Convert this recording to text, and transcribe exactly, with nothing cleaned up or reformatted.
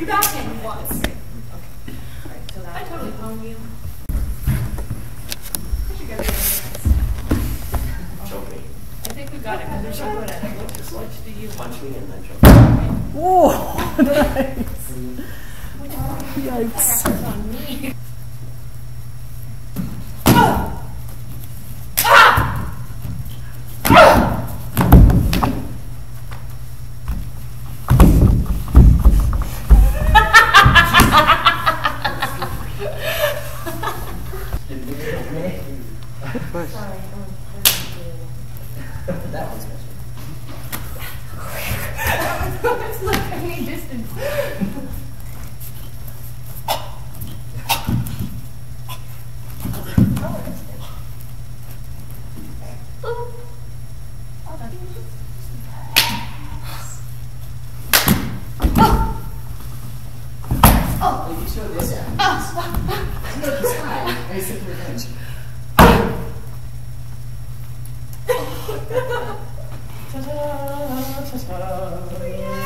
Your backhand was. Okay. Right, so that I totally hung you. I should get it. Choke me. I think we got it because they're so good at it. Let's switch to you. Punch me and then choke me. Whoa! Nice. Yikes. Pressure's on me. Push. That one's special. It's like any distance. Oh, you showed this out. No, it's fine. I said revenge. Ta-da, ta-da.